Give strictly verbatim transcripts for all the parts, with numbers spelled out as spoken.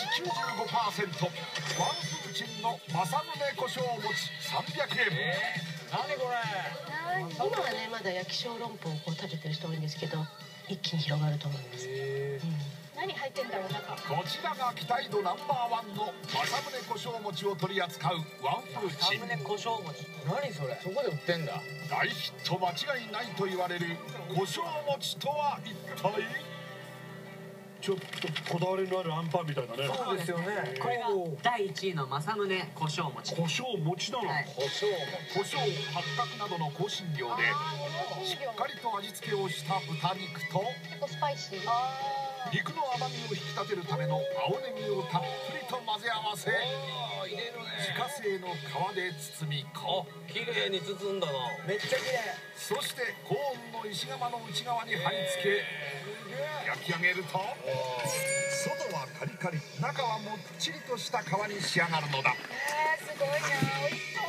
きゅうじゅうごパーセント、ワンプーチンの政宗胡椒餅さんびゃくえん。 何これ。 今はねまだ焼き小籠包をこう食べてる人多いんですけど、一気に広がると思います。 何入ってんだろう中。 こちらが期待度ナンバーワンの政宗胡椒餅を取り扱うワンプーチン。 政宗胡椒餅。何それ。そこで売ってんだ。 大ヒット間違いないと言われる胡椒餅とは一体。 ちょっとこだわりのあるアンパンみたいなね。 そうですよね。これがだいいちいの政宗胡椒餅。 胡椒餅なの。 胡椒胡椒、八角などの香辛料でしっかりと味付けをした豚肉と結構スパイシー。 肉の甘みを引き立てるための青ネギをたっぷりと混ぜ合わせ、 入れるね。 自家製の皮で包み込む。 綺麗に包んだな。めっちゃ綺麗。 そして高温の石窯の内側に貼り付け焼き上げると、外はカリカリ、中はもっちりとした皮に仕上がるのだ。 えー、すごいな。美味し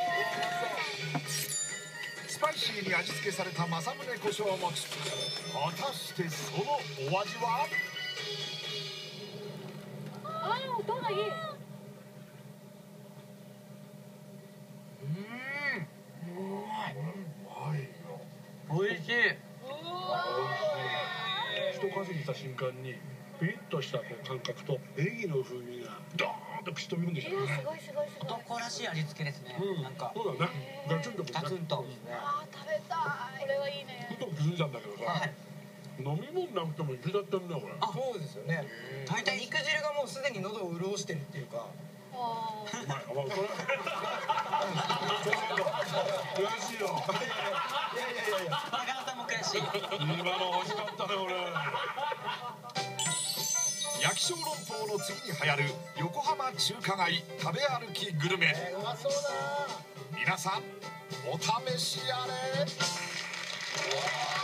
そう。 スパイシーに味付けされた政宗胡椒餅、果たしてそのお味は？ ああ、音がいい。 おいしい。 一かじりした瞬間にピリッとしたこう感覚とネギの風味がドーンと口飛び込んできたね。 すごいすごいすごい。 男らしい味付けですね。なんかそうだね。ガツンとガツンと。 ああ、食べたい。これはいいね。 ふと気づいたんだけどさ、飲み物なくてもいけちゃってるねこれ。 あ、そうですよね。大体肉汁がもうすでに喉を潤してるっていうか。 あうまい。あ、まあそれ。悔しいよ。 いやいやいやいや。 バカさんも悔しい。 今の欲しかったね俺。 焼き小籠包の次に流行る横浜中華街食べ歩きグルメ。 うまそうだ。 皆さんお試しあれ。